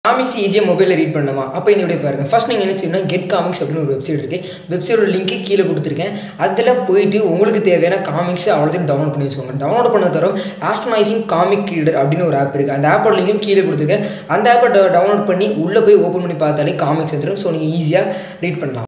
Comics ஈஸியாக மொபைலில் read பண்ணலாமா? அப்போ இந்த வீடியோ பாருங்கள். ஃபர்ஸ்ட் நீங்கள் என்ன செய்யணும், கெட் காமிக்ஸ் அப்படின்னு ஒரு வெப்சைட் இருக்குது. வெப்சைட்டோட லிங்க்கு கீழே கொடுத்துருக்கேன். அதில் போயிட்டு உங்களுக்கு தேவையான காமிக்ஸ் அவ்வளோத்தையும் டவுன்லோட் பண்ணி வச்சுக்கோங்க. டவுன்லோட் பண்ணதுக்கப்புறம் ஆஸ்ட்ரோனைசிங் காமிக் ரீடர் அப்படின்னு ஒரு ஆப் இருக்குது. அந்த ஆப்போட லிங்கும் கீழே கொடுத்துருக்கேன். அந்த ஆப்பை டவுன்லோட் பண்ணி உள்ளே போய் ஓப்பன் பண்ணி பார்த்தாலே காமிக்ஸ் வந்துடும். ஸோ நீங்கள் ஈஸியாக ரீட் பண்ணலாம்.